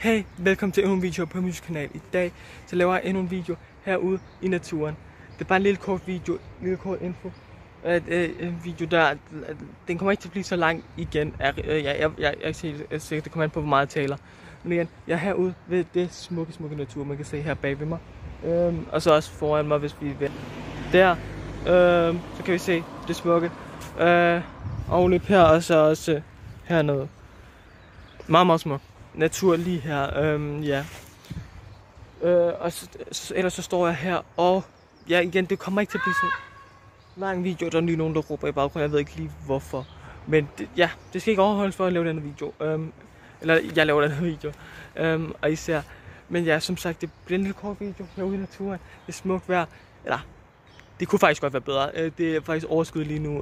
Hey, velkommen til endnu en video på min kanal. I dag så laver jeg endnu en video herude i naturen. Det er bare en lille kort video, lille kort info. En video der, den kommer ikke til at blive så lang igen. Jeg siger, det kommer an på hvor meget jeg taler. Men igen, jeg er herude ved det smukke natur, man kan se her bag ved mig. Og så også foran mig, hvis vi er der. Så kan vi se det smukke. Og lidt her, og så også hernede. Meget smuk natur lige her, ja. Og ellers så står jeg her, og ja, igen, det kommer ikke til at blive så lang video. Der er lige nogen, der råber i baggrunden, jeg ved ikke lige hvorfor. Men ja, det skal ikke overholdes for at lave denne video. Eller jeg laver denne video, og især. Men ja, som sagt, det bliver en lille kort video herude i naturen. Det er smukt vejr, eller det kunne faktisk godt være bedre. Det er faktisk overskud lige nu.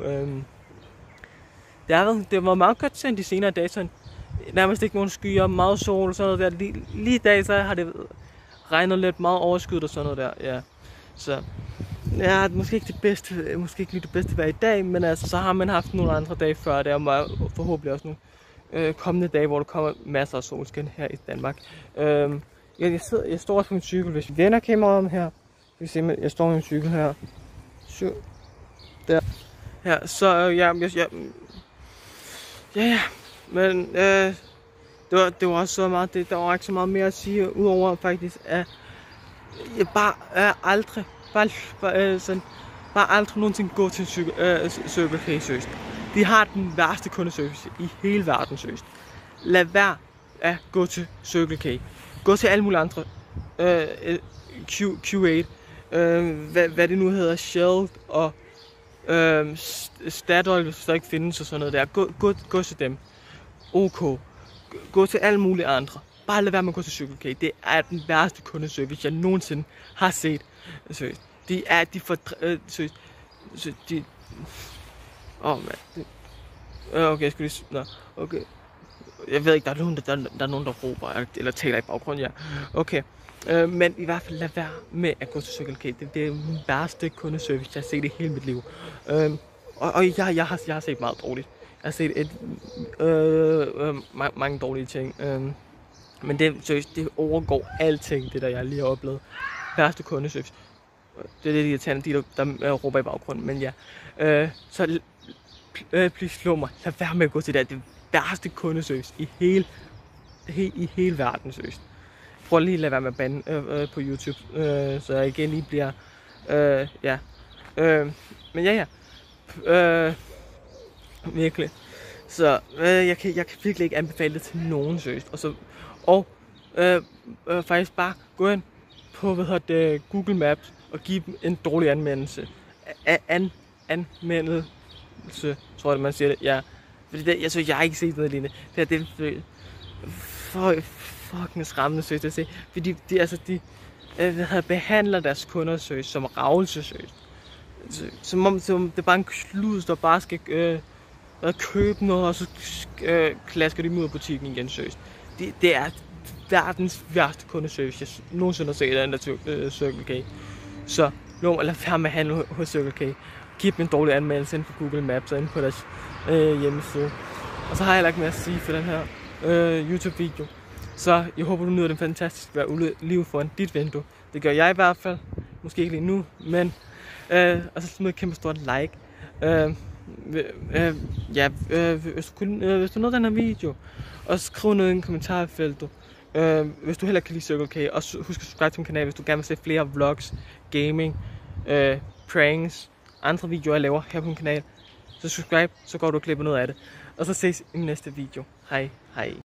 Det var meget godt sendt de senere dage, sådan nærmest ikke nogen skyer, meget sol og sådan noget der. Lige i dag så har det regnet lidt, meget overskyet og sådan noget der, ja. Så ja, måske ikke lige det bedste vejr i dag, men altså så har man haft nogle andre dage før det, og forhåbentlig også nogle kommende dage, hvor der kommer masser af solskin her i Danmark. Jeg står også på min cykel, hvis vi vender kameraet om her. Vi se, jeg står på min cykel her. Der. Her, så ja. Men det var også så meget det. Der var ikke så meget mere at sige, udover faktisk at jeg bare aldrig nogensinde gå til Circle K, seriøst. De har den værste kundeservice i hele verden, seriøst. Lad være at gå til Circle K. Gå til alle mulige andre. Q8, hvad det nu hedder, Shell og Statoil, hvis der ikke findes og sådan noget der. Gå til dem. OK. Gå til alle mulige andre. Bare lad være med at gå til Circle K. Det er den værste kundeservice, jeg nogensinde har set. Seriøst. Okay, jeg skulle lige... Nå, okay. Jeg ved ikke, der er nogen, der råber eller taler i baggrunden, ja. Okay. Men i hvert fald lad være med at gå til Circle K. Det er den værste kundeservice, jeg har set i hele mit liv. Og jeg har set meget dårligt. Jeg har set mange dårlige ting. Men det overgår alting, det der jeg lige har oplevet. Værste kundeservice. Det er det irriterende, der råber i baggrunden. Men ja. Så please slå mig. Lad være med at gå til det værste kundeservice i hele verden, seriøst. Prøv lige at lade være med at bande på YouTube, så jeg igen lige bliver, ja. Men ja. Virkelig. Så jeg kan virkelig ikke anbefale det til nogen, seriøst. Og faktisk bare gå ind på, Google Maps og give dem en dårlig anmeldelse. Anmeldelse, tror jeg, man siger det, ja. Fordi jeg har ikke set noget lignende. Det er fucking skræmmende, seriøst at se. Fordi de behandler deres kunder seriøst som ravelse, seriøst. Som det er bare en klud, der bare skal købe noget, og så klasker de ud af butikken igen, seriøst. Det er verdens værste kundeservice, jeg nogensinde har set af den der Circle K. Så lad være med at handle hos Circle K. Giv dem en dårlig anmeldelse ind på Google Maps og ind på deres hjemmeside. Og så har jeg heller ikke mere at sige for den her YouTube-video. Så jeg håber, du nyder den fantastiske vejr lige foran dit vindue. Det gør jeg i hvert fald. Måske ikke lige nu, men... og så smid et kæmpe stort like. Hvis du nåede den her video, og skriv noget i kommentarfeltet. Hvis du heller kan lide Circle K, og husk at subscribe til min kanal, hvis du gerne vil se flere vlogs, gaming, pranks, andre videoer jeg laver her på min kanal. Så subscribe, så går du og klipper noget af det. Og så ses i min næste video. Hej.